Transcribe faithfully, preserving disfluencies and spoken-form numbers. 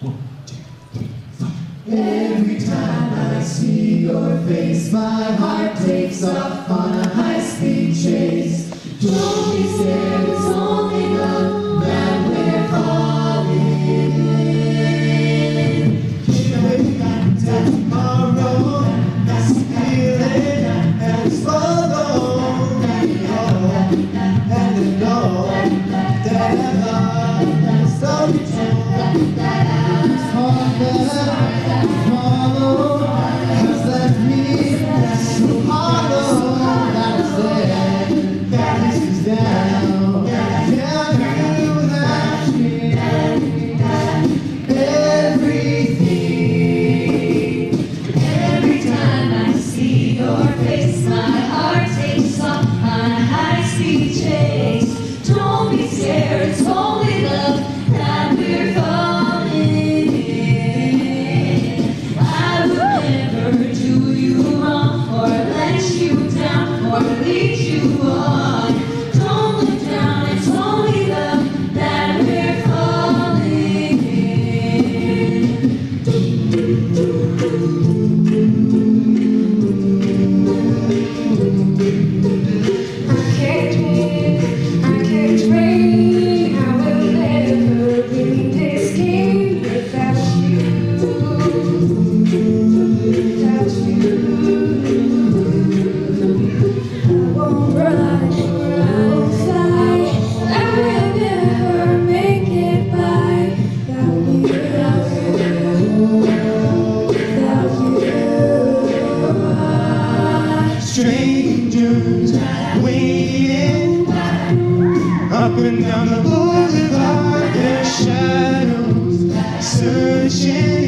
Every time I see your face, my heart takes off on a high-speed chase. Don't be scared, it's only love that we're falling in. Wake up tomorrow, that's the feeling, and it's follow me home, and you know that love is so true. It's hard to follow, has left me so hollow that I said that this is down. Can't do without you. Everything. Every time I see your face, my heart takes off on a high-speed chase. Don't be scared, it's only love that we're falling in. I would never do you wrong or let you down or lead you on. Don't look down, it's only love that we're falling in. I can't win, I can't win, I will never win this game without you, without you. I won't run, I won't fly, I will never make it by without you, without you. Strangers waiting up and down the boulevard, their shadows searching